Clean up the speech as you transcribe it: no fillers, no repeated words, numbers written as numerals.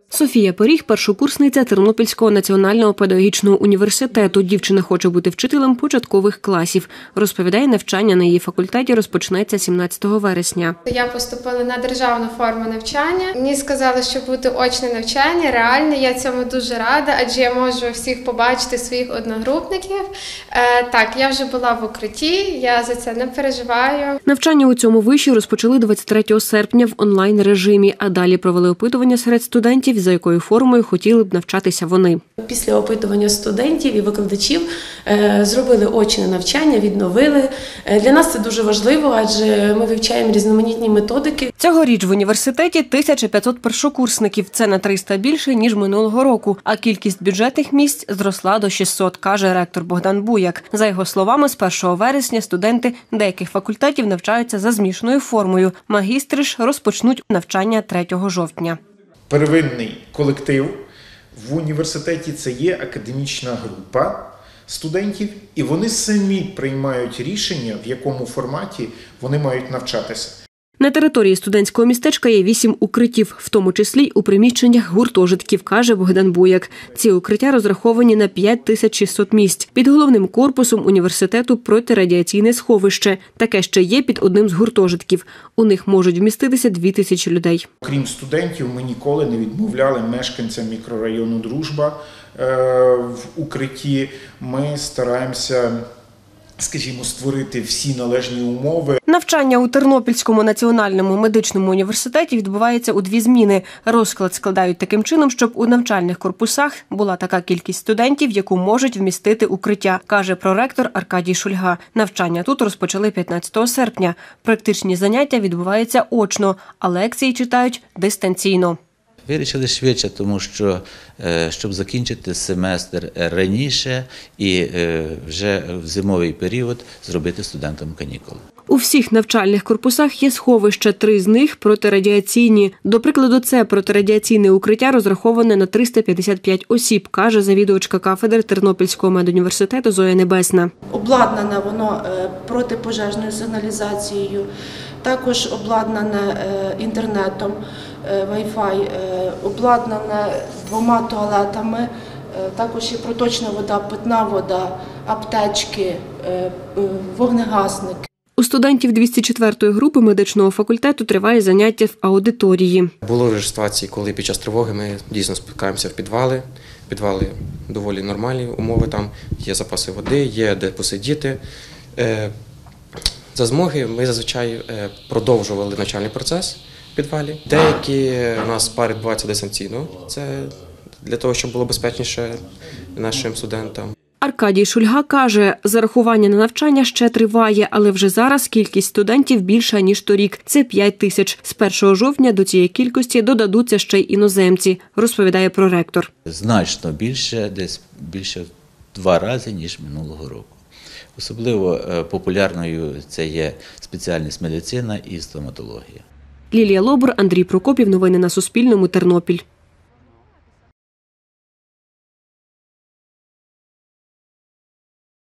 Софія Поріг – першокурсниця Тернопільського національного педагогічного університету. Дівчина хоче бути вчителем початкових класів. Розповідає, навчання на її факультеті розпочнеться 17 вересня. Я поступила на державну форму навчання. Мені сказали, що буде очне навчання, реальне. Я цьому дуже рада, адже я можу всіх побачити, своїх одногрупників. Так, я вже була в укритті, я за це не переживаю. Навчання у цьому виші розпочали 23 серпня в онлайн-режимі, а далі провели опитування серед студентів, за якою формою хотіли б навчатися вони. Після опитування студентів і викладачів зробили очне навчання, відновили. Для нас це дуже важливо, адже ми вивчаємо різноманітні методики. Цьогоріч в університеті 1500 першокурсників. Це на 300 більше, ніж минулого року. А кількість бюджетних місць зросла до 600, каже ректор Богдан Буяк. За його словами, з 1 вересня студенти деяких факультетів навчаються за змішаною формою. Магістри ж розпочнуть навчання 3 жовтня. Первинний колектив в університеті – це є академічна група студентів, і вони самі приймають рішення, в якому форматі вони мають навчатися. На території студентського містечка є 8 укриттів, в тому числі й у приміщеннях гуртожитків, каже Богдан Буяк. Ці укриття розраховані на 5600 місць. Під головним корпусом університету протирадіаційне сховище. Таке ще є під одним з гуртожитків. У них можуть вміститися 2000 людей. Крім студентів, ми ніколи не відмовляли мешканцям мікрорайону «Дружба» в укритті. Ми стараємося, скажімо, створити всі належні умови. Навчання у Тернопільському національному медичному університеті відбувається у 2 зміни. Розклад складають таким чином, щоб у навчальних корпусах була така кількість студентів, яку можуть вмістити укриття, каже проректор Аркадій Шульга. Навчання тут розпочали 15 серпня. Практичні заняття відбуваються очно, а лекції читають дистанційно. Вирішили швидше, тому що, щоб закінчити семестр раніше і вже в зимовий період зробити студентам канікули. У всіх навчальних корпусах є сховища, 3 з них протирадіаційні. До прикладу, це протирадіаційне укриття розраховане на 355 осіб, каже завідувачка кафедри Тернопільського медуніверситету Зоя Небесна. Обладнане воно протипожежною сигналізацією, також обладнане інтернетом, Wi-Fi, обладнане 2 туалетами, також є проточна вода, питна вода, аптечки, вогнегасники. У студентів 204-ї групи медичного факультету триває заняття в аудиторії. Було вже ситуації, коли під час тривоги ми дійсно спускаємося в підвали. Підвали доволі нормальні умови, там є запаси води, є де посидіти. За змоги ми зазвичай продовжували навчальний процес в підвалі. Деякі у нас пари відбуваються дистанційно, це для того, щоб було безпечніше нашим студентам. Аркадій Шульга каже, зарахування на навчання ще триває, але вже зараз кількість студентів більша, ніж торік. Це 5000. З 1 жовтня до цієї кількості додадуться ще й іноземці, розповідає проректор. Значно більше, десь більше 2 рази, ніж минулого року. Особливо популярною це є спеціальність медицина і стоматологія. Лілія Лобур, Андрій Прокопів. Новини на Суспільному. Тернопіль.